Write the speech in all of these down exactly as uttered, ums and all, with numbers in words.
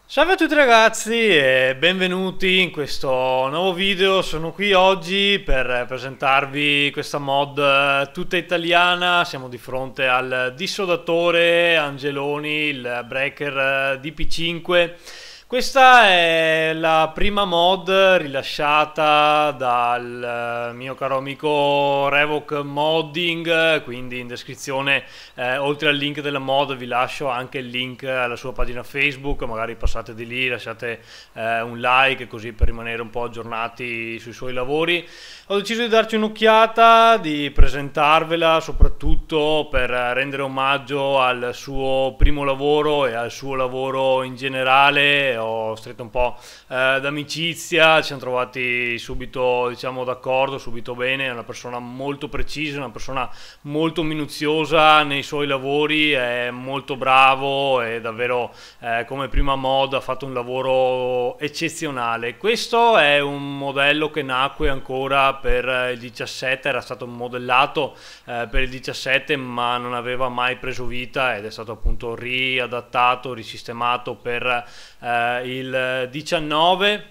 Salve a tutti ragazzi e benvenuti in questo nuovo video. Sono qui oggi per presentarvi questa mod eh, tutta italiana. Siamo di fronte al dissodatore Angeloni, il breaker eh, D P cinque. Questa è la prima mod rilasciata dal eh, mio caro amico Revoc Modding, quindi in descrizione, eh, oltre al link della mod, vi lascio anche il link alla sua pagina Facebook. Magari passate di lì, lasciate eh, un like così per rimanere un po' aggiornati sui suoi lavori. Ho deciso di darci un'occhiata, di presentarvela soprattutto per rendere omaggio al suo primo lavoro e al suo lavoro in generale. Ho stretto un po' eh, d'amicizia, ci siamo trovati subito, diciamo, d'accordo, subito bene. È una persona molto precisa, una persona molto minuziosa nei suoi lavori, è molto bravo e davvero eh, come prima mod ha fatto un lavoro eccezionale. Questo è un modello che nacque ancora per il diciassette, era stato modellato eh, per il diciassette ma non aveva mai preso vita ed è stato appunto riadattato, risistemato per eh, il diciannove.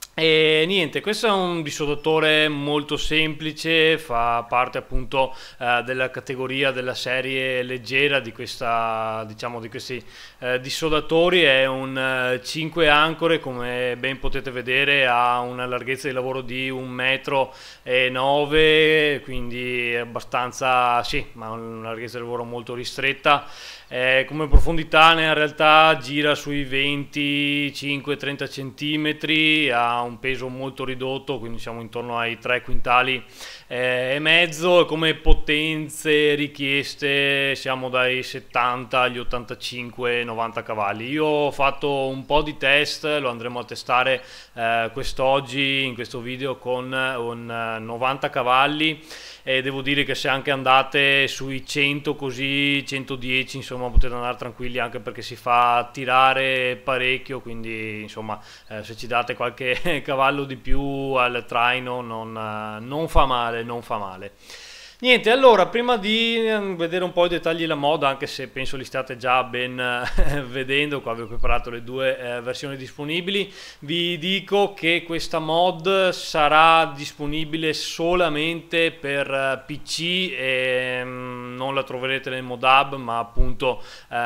E niente, questo è un dissodatore molto semplice, fa parte appunto eh, della categoria della serie leggera di questa, diciamo, di questi eh, dissodatori. È un eh, cinque ancore, come ben potete vedere, ha una larghezza di lavoro di un metro e nove, quindi è abbastanza, sì, ma una larghezza di lavoro molto ristretta. Eh, come profondità in realtà gira sui venticinque trenta centimetri, ha un peso molto ridotto, quindi siamo intorno ai tre quintali eh, e mezzo. Come potenze richieste siamo dai settanta agli ottantacinque novanta cavalli. Io ho fatto un po' di test, lo andremo a testare eh, quest'oggi in questo video con un eh, novanta cavalli, e devo dire che se anche andate sui cento, così centodieci, insomma, potete andare tranquilli, anche perché si fa tirare parecchio, quindi insomma eh, se ci date qualche cavallo di più al traino non, eh, non fa male, non fa male. Niente, allora, prima di vedere un po' i dettagli della mod, anche se penso li state già ben eh, vedendo, qua vi ho preparato le due eh, versioni disponibili, vi dico che questa mod sarà disponibile solamente per eh, P C e mm, non la troverete nel mod hub, ma appunto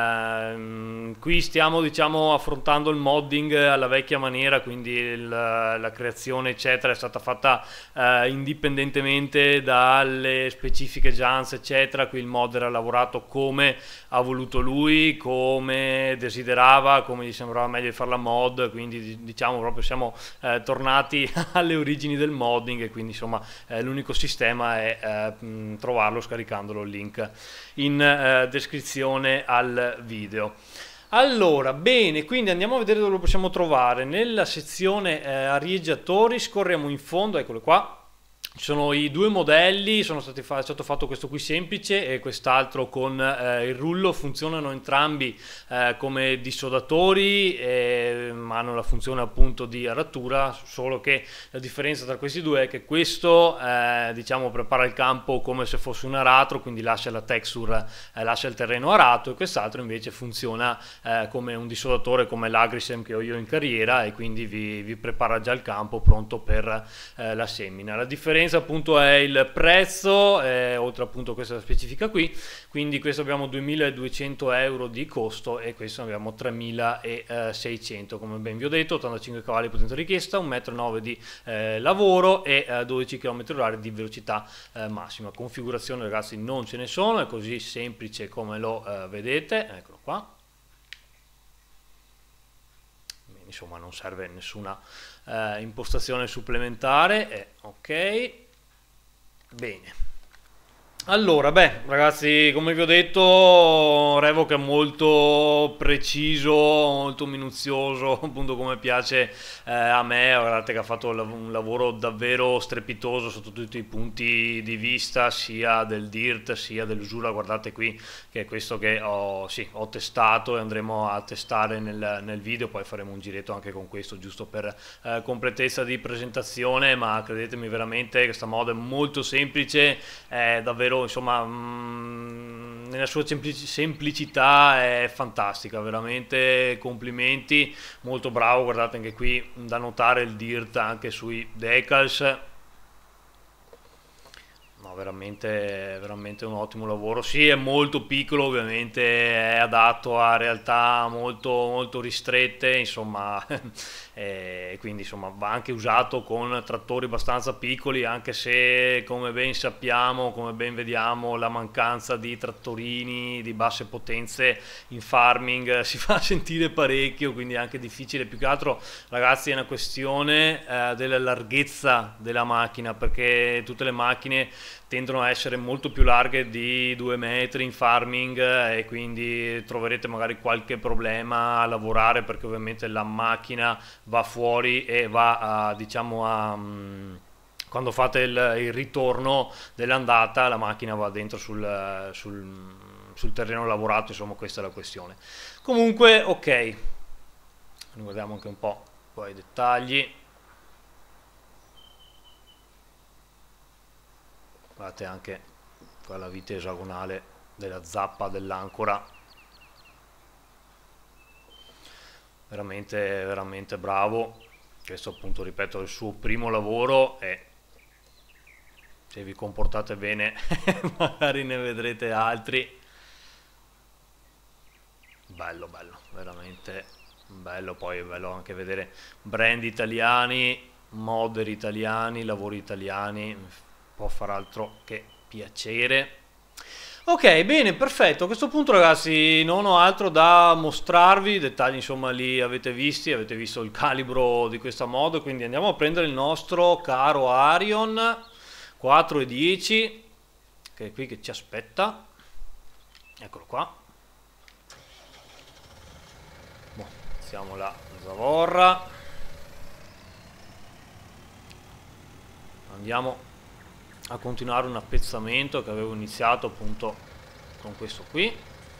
ehm, qui stiamo, diciamo, affrontando il modding alla vecchia maniera, quindi il, la creazione eccetera è stata fatta eh, indipendentemente dalle specifiche Jans eccetera. Qui il modder ha lavorato come ha voluto lui, come desiderava, come gli sembrava meglio di fare la mod, quindi diciamo proprio siamo eh, tornati alle origini del modding, e quindi insomma eh, l'unico sistema è eh, mh, trovarlo scaricandolo, il link in eh, descrizione al video. Allora, bene, quindi andiamo a vedere dove lo possiamo trovare. Nella sezione eh, arieggiatori scorriamo in fondo, eccolo qua. Ci sono i due modelli, sono stati fa- è stato fatto questo qui semplice e quest'altro con eh, il rullo. Funzionano entrambi eh, come dissodatori, eh, ma hanno la funzione appunto di aratura, solo che la differenza tra questi due è che questo eh, diciamo prepara il campo come se fosse un aratro, quindi lascia la texture, eh, lascia il terreno arato, e quest'altro invece funziona eh, come un dissodatore, come l'Agrisem che ho io in carriera, e quindi vi, vi prepara già il campo pronto per eh, la semina. La differenza appunto è il prezzo, eh, oltre appunto a questa specifica qui. Quindi questo abbiamo duemiladuecento euro di costo e questo abbiamo tremilaseicento, come ben vi ho detto, ottantacinque cavalli di potenza richiesta, un metro e nove di eh, lavoro e eh, dodici chilometri orari di velocità eh, massima. Configurazione, ragazzi, non ce ne sono, è così semplice come lo eh, vedete, eccolo qua. Insomma, non serve nessuna eh, impostazione supplementare. eh, ok, bene. Allora, beh, ragazzi, come vi ho detto, Revoc è molto preciso, molto minuzioso, appunto come piace eh, a me. Guardate che ha fatto un lavoro davvero strepitoso sotto tutti i punti di vista, sia del dirt sia dell'usura. Guardate qui, che è questo che ho, sì, ho testato e andremo a testare nel, nel video. Poi faremo un giretto anche con questo, giusto per eh, completezza di presentazione, ma credetemi veramente, questa mod è molto semplice, è davvero davvero, insomma, mh, nella sua semplici- semplicità è fantastica, veramente complimenti, molto bravo. Guardate anche qui da notare il dirt anche sui decals. No, veramente, veramente un ottimo lavoro. Sì, è molto piccolo, ovviamente è adatto a realtà molto, molto ristrette, insomma, e quindi insomma va anche usato con trattori abbastanza piccoli, anche se come ben sappiamo, come ben vediamo, la mancanza di trattorini di basse potenze in farming si fa sentire parecchio, quindi è anche difficile. Più che altro, ragazzi, è una questione eh, della larghezza della macchina, perché tutte le macchine tendono a essere molto più larghe di due metri in farming, eh, e quindi troverete magari qualche problema a lavorare, perché ovviamente la macchina va fuori e va a, diciamo a mm, quando fate il, il ritorno dell'andata, la macchina va dentro sul, sul, sul terreno lavorato, insomma questa è la questione. Comunque, ok, guardiamo anche un po' poi i dettagli. Guardate anche qua la vite esagonale della zappa dell'ancora, veramente veramente bravo. Questo, appunto, ripeto, è il suo primo lavoro e se vi comportate bene magari ne vedrete altri. Bello, bello, veramente bello. Poi è bello anche vedere brand italiani, modder italiani, lavori italiani, può far altro che piacere. Ok, bene, perfetto. A questo punto, ragazzi, non ho altro da mostrarvi. I dettagli, insomma, li avete visti, avete visto il calibro di questa mod, quindi andiamo a prendere il nostro caro Arion quattro e dieci, che è qui che ci aspetta. Eccolo qua. Boh, iniziamo la zavorra. Andiamo a continuare un appezzamento che avevo iniziato appunto con questo qui.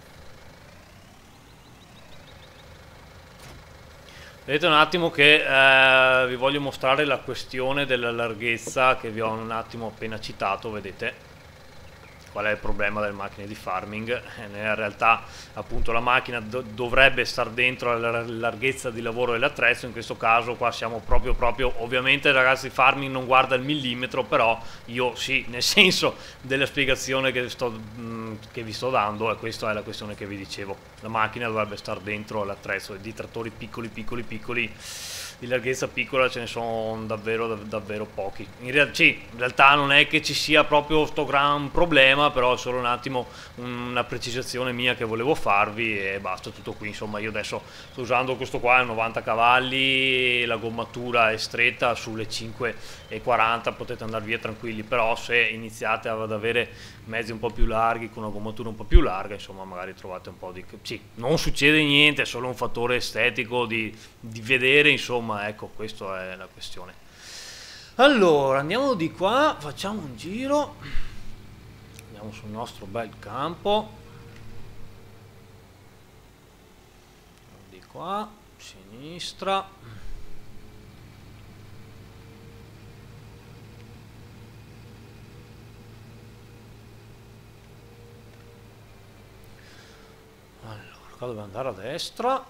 Vedete un attimo che eh, vi voglio mostrare la questione della larghezza che vi ho un attimo appena citato. Vedete qual è il problema delle macchine di farming? Eh, nella realtà, appunto, la macchina do dovrebbe star dentro la larghezza di lavoro dell'attrezzo. In questo caso qua siamo proprio proprio ovviamente, ragazzi, farming non guarda il millimetro, però io sì, nel senso della spiegazione che, sto, mh, che vi sto dando, e questa è la questione che vi dicevo. La macchina dovrebbe star dentro l'attrezzo. Di trattori piccoli piccoli piccoli di larghezza piccola ce ne sono davvero davvero pochi. In, real sì, in realtà non è che ci sia proprio sto gran problema, però è solo un attimo una precisazione mia che volevo farvi e basta, tutto qui. Insomma, io adesso sto usando questo qua, è novanta cavalli, la gommatura è stretta sulle cinque e quaranta, potete andare via tranquilli, però se iniziate ad avere mezzi un po' più larghi con una gommatura un po' più larga, insomma, magari trovate un po' di... sì, non succede niente, è solo un fattore estetico di, di vedere, insomma, ecco, questa è la questione. Allora, andiamo di qua, facciamo un giro, andiamo sul nostro bel campo, di qua, sinistra. Allora, qua dobbiamo andare a destra.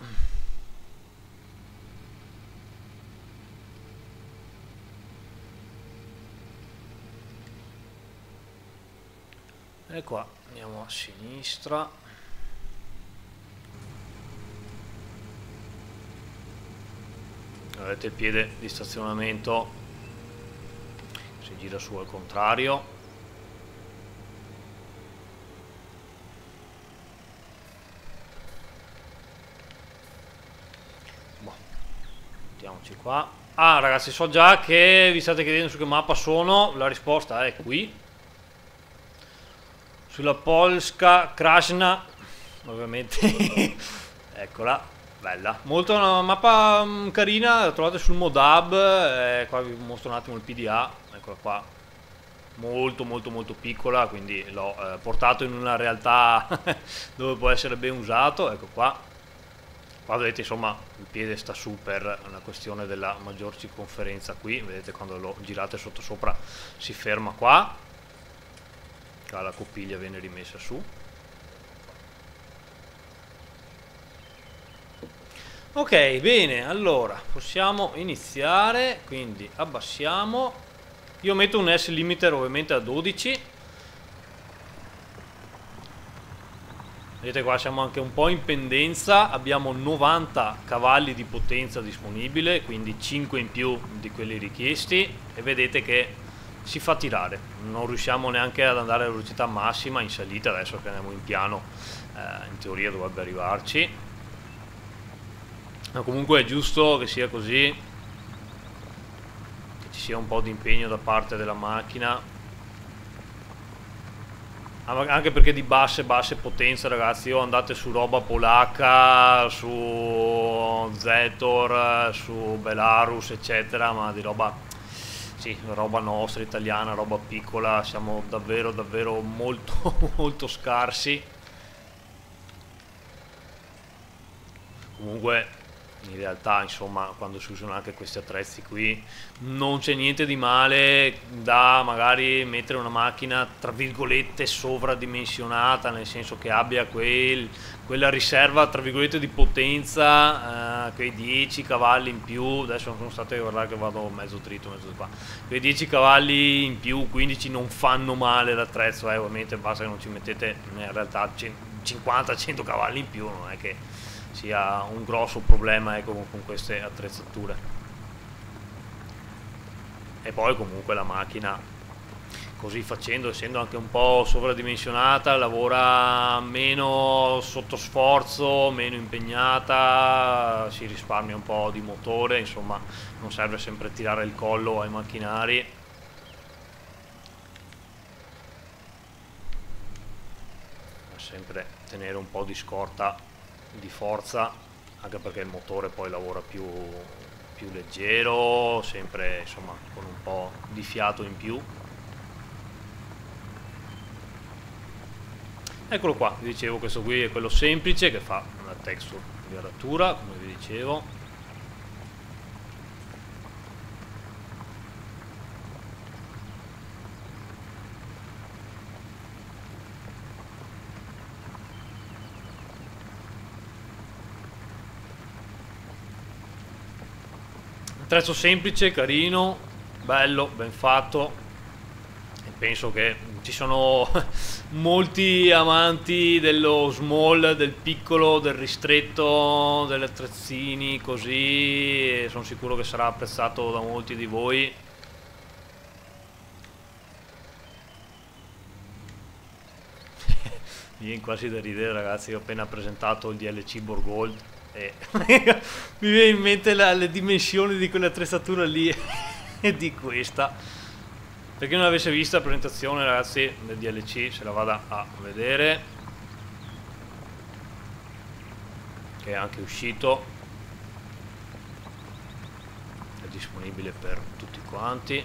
E qua andiamo a sinistra. Avete il piede di stazionamento, si gira su al contrario. Boh, mettiamoci qua. Ah, ragazzi, so già che vi state chiedendo su che mappa sono. La risposta è qui, sulla Polska Krasna, ovviamente. Eccola, bella, molto una mappa mh, carina, la trovate sul Modab. Eh, qua vi mostro un attimo il P D A, eccola qua, molto molto molto piccola, quindi l'ho eh, portato in una realtà dove può essere ben usato. Ecco qua, qua vedete, insomma, il piede sta su per una questione della maggior circonferenza qui, vedete quando lo girate sotto sopra si ferma qua. la coppiglia viene rimessa su. Ok, bene, allora possiamo iniziare, quindi abbassiamo. Io metto un S limiter ovviamente a dodici. Vedete qua siamo anche un po' in pendenza, abbiamo novanta cavalli di potenza disponibile, quindi cinque in più di quelli richiesti, e vedete che si fa tirare, non riusciamo neanche ad andare a velocità massima in salita. Adesso che andiamo in piano, eh, in teoria dovrebbe arrivarci, ma comunque è giusto che sia così, che ci sia un po' di impegno da parte della macchina. Anche perché di basse basse potenze, ragazzi, o andate su roba polacca, su Zetor, su Belarus eccetera, ma di roba, sì, roba nostra, italiana, roba piccola, siamo davvero davvero molto molto scarsi. Comunque in realtà, insomma, quando si usano anche questi attrezzi qui non c'è niente di male da magari mettere una macchina tra virgolette sovradimensionata, nel senso che abbia quel, quella riserva tra virgolette di potenza, eh, quei dieci cavalli in più. Adesso non sono state a guardare che vado mezzo dritto mezzo di qua, quei dieci cavalli in più, quindici, non fanno male l'attrezzo, eh, ovviamente basta che non ci mettete in realtà cinquanta cento cavalli in più, non è che sia un grosso problema, ecco, con, con queste attrezzature. E poi comunque la macchina, così facendo, essendo anche un po' sovradimensionata, lavora meno sotto sforzo, meno impegnata, si risparmia un po' di motore, insomma non serve sempre tirare il collo ai macchinari. Sempre tenere un po' di scorta di forza, anche perché il motore poi lavora più, più leggero, sempre insomma con un po' di fiato in più. Eccolo qua, vi dicevo, questo qui è quello semplice che fa una texture di aratura, come vi dicevo. Attrezzo semplice, carino, bello, ben fatto, e penso che ci sono molti amanti dello small, del piccolo, del ristretto, degli attrezzini così, e sono sicuro che sarà apprezzato da molti di voi. Mi viene quasi da ridere, ragazzi, ho appena presentato il D L C Borgold e mi viene in mente la, le dimensioni di quell'attrezzatura lì e di questa. Per chi non avesse visto la presentazione, ragazzi, del D L C, se la vada a vedere, che è anche uscito, è disponibile per tutti quanti.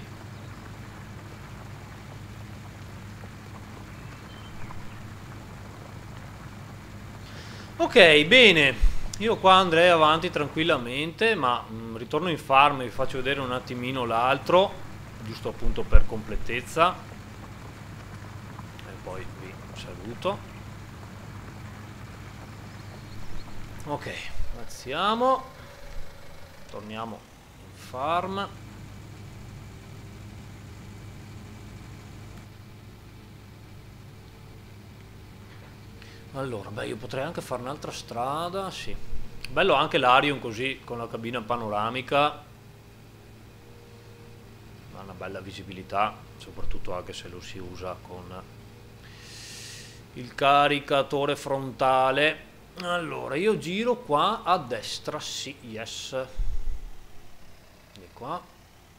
Ok, bene. Io qua andrei avanti tranquillamente, ma mh, ritorno in farm e vi faccio vedere un attimino l'altro, giusto appunto per completezza, e poi vi saluto. Ok, alziamo, torniamo in farm. Allora, beh, io potrei anche fare un'altra strada, sì. Bello anche l'Arion così, con la cabina panoramica. Ha una bella visibilità, soprattutto anche se lo si usa con il caricatore frontale. Allora, io giro qua a destra, sì, yes. E qua.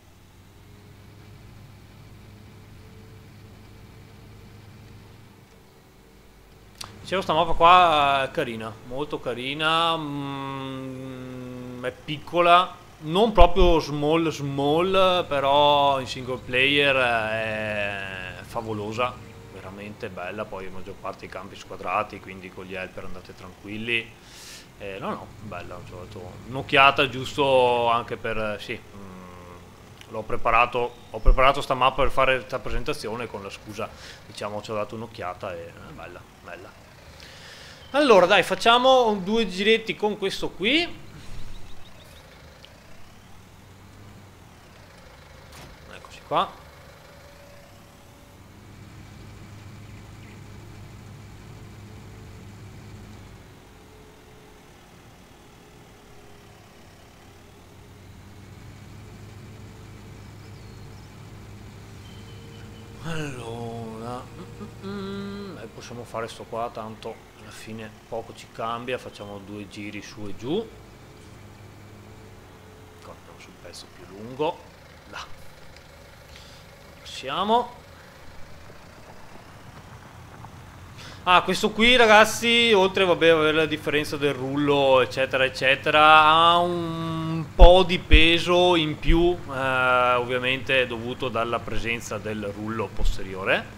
Dicevo, sta mappa qua è carina, molto carina, mm, è piccola, non proprio small small, però in single player è favolosa, veramente bella. Poi la maggior parte dei campi squadrati, quindi con gli helper andate tranquilli. Eh, no no, bella, ho trovato un'occhiata giusto anche per, sì, mm, l'ho preparato, ho preparato sta mappa per fare questa presentazione, con la scusa, diciamo, ci ho dato un'occhiata e è bella, bella. Allora dai, facciamo due giretti con questo qui. Eccoci qua. Allora, mm, mm, mm, e possiamo fare sto qua, tanto alla fine poco ci cambia, facciamo due giri su e giù. Corriamo sul pezzo più lungo, là. Passiamo. Ah, questo qui ragazzi, oltre vabbè, avere la differenza del rullo eccetera eccetera, ha un po' di peso in più, eh, ovviamente dovuto dalla presenza del rullo posteriore.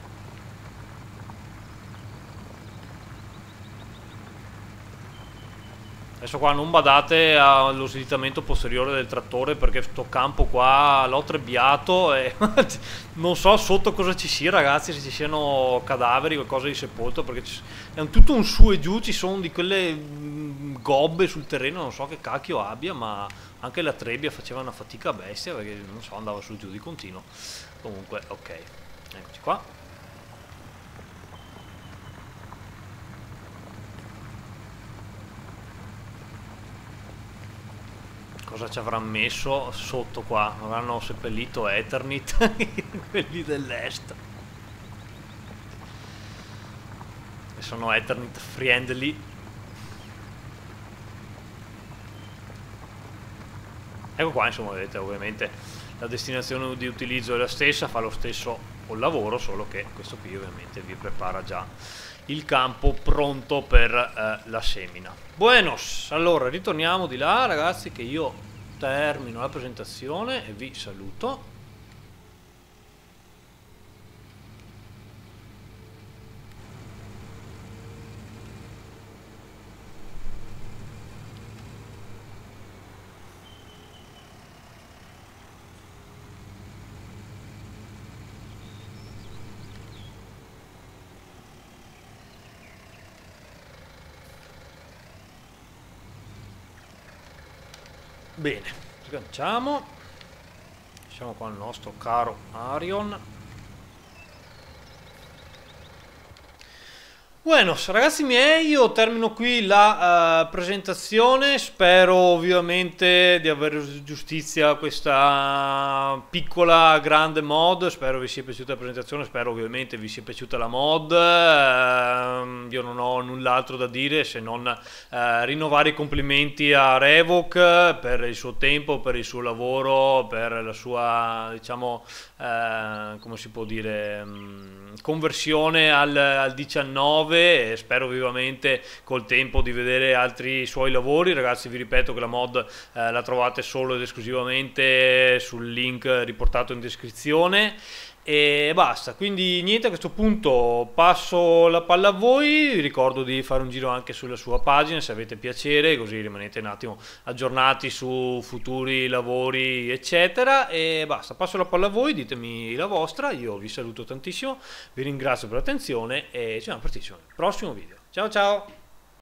Adesso qua non badate allo slittamento posteriore del trattore, perché sto campo qua l'ho trebbiato e non so sotto cosa ci sia ragazzi, se ci siano cadaveri o qualcosa di sepolto, perché è un, tutto un su e giù, ci sono di quelle mh, gobbe sul terreno, non so che cacchio abbia, ma anche la trebbia faceva una fatica bestia, perché non so, andava su e giù di continuo. Comunque ok, eccoci qua. Cosa ci avranno messo sotto qua? Avranno seppellito Eternit, quelli dell'est. E sono Eternit friendly. Ecco qua, insomma, vedete, ovviamente la destinazione di utilizzo è la stessa, fa lo stesso col lavoro, solo che questo qui ovviamente vi prepara già il campo pronto per eh, la semina. Buenos, allora ritorniamo di là ragazzi, che io termino la presentazione e vi saluto. Bene, sganciamo, siamo qua al nostro caro Arion. Buenos, ragazzi miei, io termino qui la uh, presentazione, spero ovviamente di aver giustizia a questa piccola grande mod, spero vi sia piaciuta la presentazione, spero ovviamente vi sia piaciuta la mod, uh, io non ho null'altro da dire se non uh, rinnovare i complimenti a Revok per il suo tempo, per il suo lavoro, per la sua, diciamo, uh, come si può dire, um, conversione al, al diciannove. E spero vivamente col tempo di vedere altri suoi lavori. Ragazzi, vi ripeto che la mod eh, la trovate solo ed esclusivamente sul link riportato in descrizione e basta. Quindi niente, a questo punto passo la palla a voi, vi ricordo di fare un giro anche sulla sua pagina se avete piacere, così rimanete un attimo aggiornati su futuri lavori eccetera, e basta, passo la palla a voi, ditemi la vostra, io vi saluto tantissimo, vi ringrazio per l'attenzione e ci vediamo prestissimo nel prossimo video. Ciao ciao!